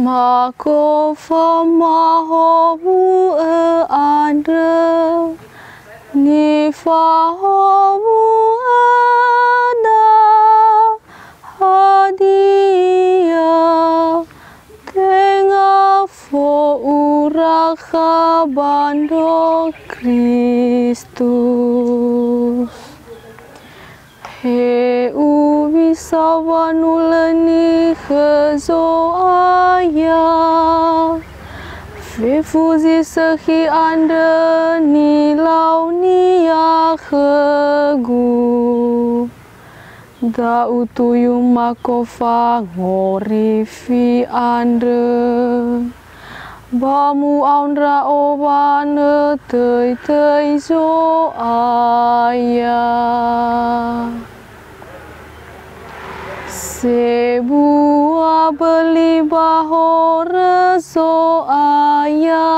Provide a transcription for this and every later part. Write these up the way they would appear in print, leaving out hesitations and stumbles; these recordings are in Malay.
mà cô phá mà hồ vu andre ni phá hồ vu da hadia tenga fo uraka bando Kristus he ubi savanulani khezo aya fe fuzi sehi ande ni lau ni ya khegu da utuyu makofa ngori fi ande bamu aundra obane tei tei zo aya sebua beli bahore zo aya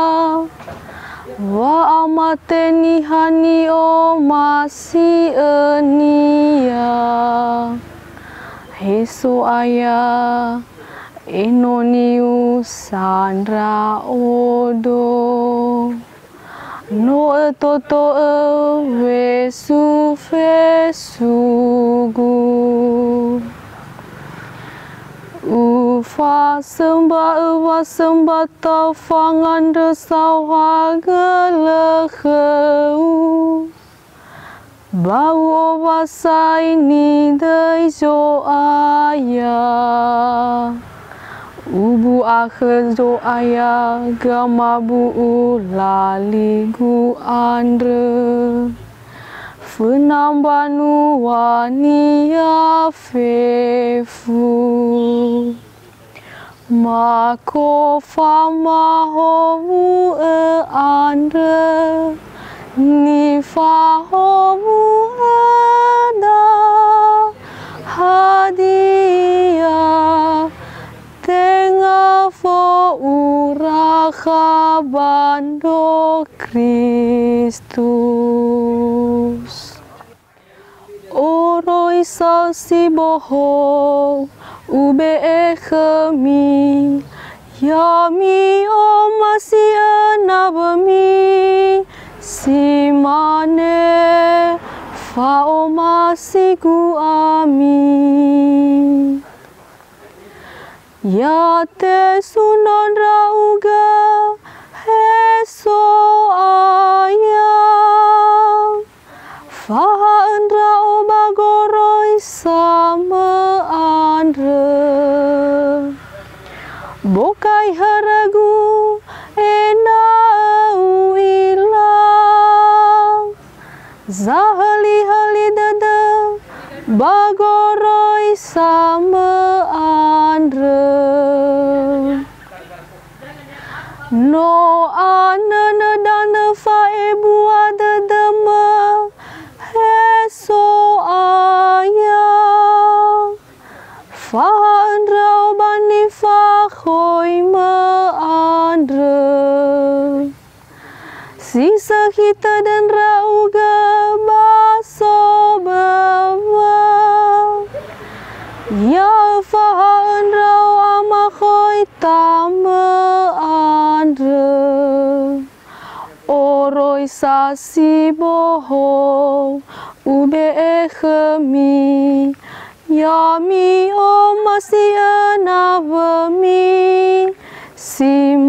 wa amateni hani o masih enia heso aya enoniu sandra odo no toto vesu fesugu ufa sembah tau fangan desau hageleheu bau obasa ini deizo aya ubu akhezo aya gamabu ulaligu andre fenambanu wania fefu mako fama hovu andre ni fa hovu da hadia tenga fo uraka bando Kristus oroi sasi boho ube ekhemi yami o masia nabami simane fa o masiku ami ya te sunondra uga heso aya faha andra obagoroi sama andre bokai haragu ena uilang zahali hali dada bagoroi sama andre no anana dana fa ebu adadama heso aya fa andra obani fa khoi ma andre sisa kita dan rauga baso bawa ya fa andra ama khoi tama andre oroi sasi boho ube ekhemi yami o masia nabami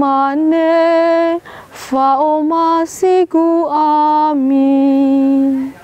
simane fa o masiku ami